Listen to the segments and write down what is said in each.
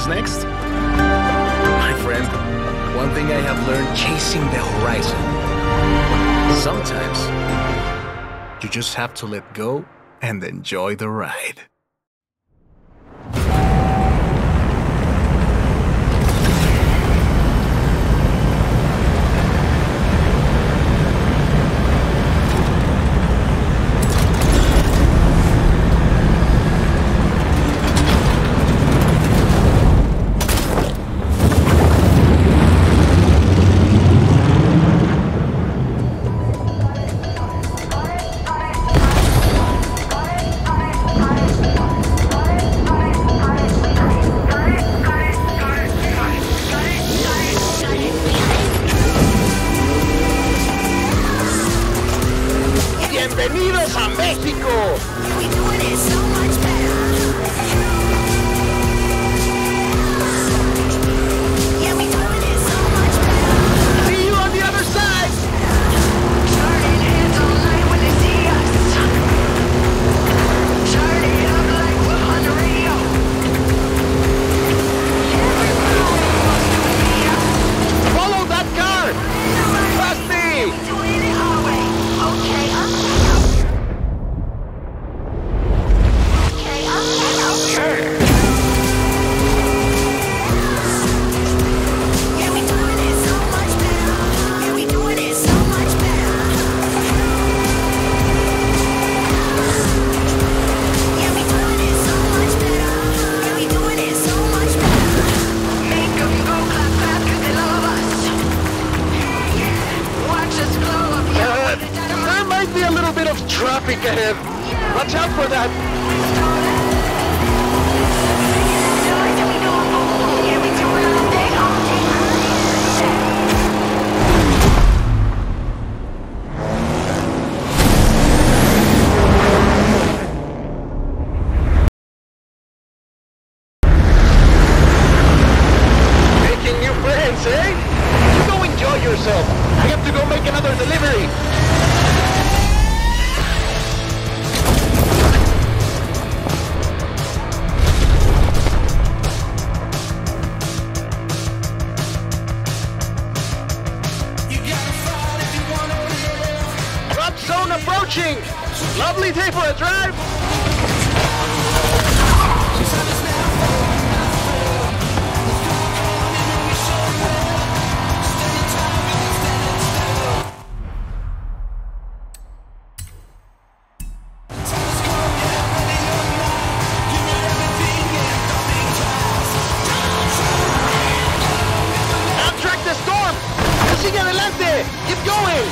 next? My friend, one thing I have learned chasing the horizon. Sometimes, you just have to let go and enjoy the ride. ¡Bienvenidos a México! See you on the other side! Turning heads all night when they see us. Turn it up like we're on the radio. Follow that car! Trust me! Doing it our way. Okay, there might be a little bit of traffic ahead. Watch out for that. Making new friends, eh? You go enjoy yourself. I have to go make another delivery. Drop zone approaching. Lovely day for a drive. Track the storm! Sigue adelante! Keep going!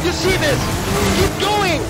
you see this? Keep going!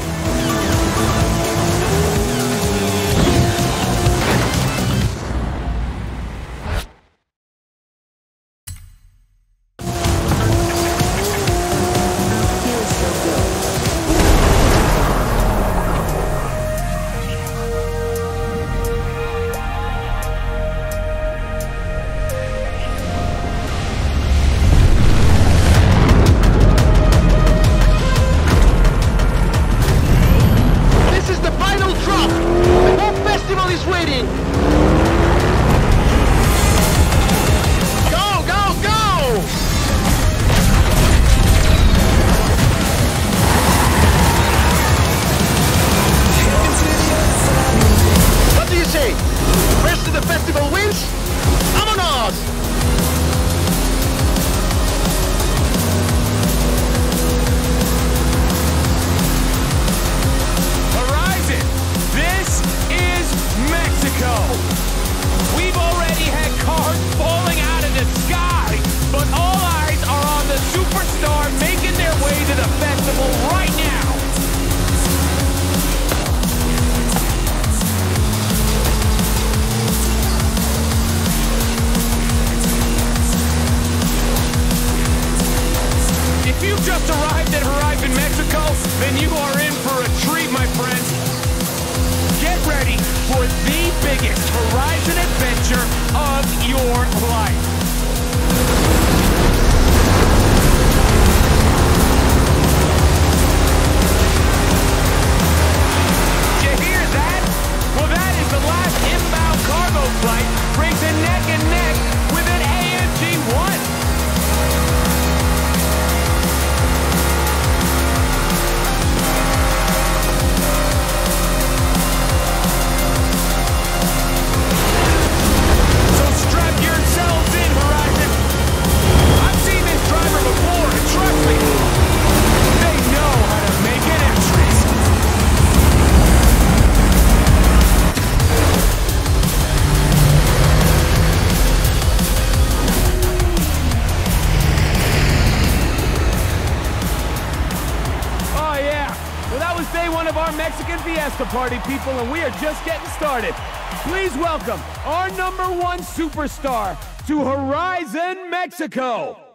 then you are in for a treat, my friends. Get ready for the biggest Horizon adventure of your life. You hear that? Well, that is the last inbound cargo flight, racing neck and neck with an AMG-1. Day one of our Mexican Fiesta Party, people, and we are just getting started. Please welcome our #1 superstar to Horizon Mexico.